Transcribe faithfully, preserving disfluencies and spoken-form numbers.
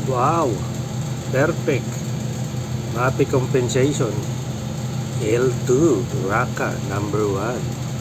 Wow! Perfect! Mapi compensation. L two, Raka, number one.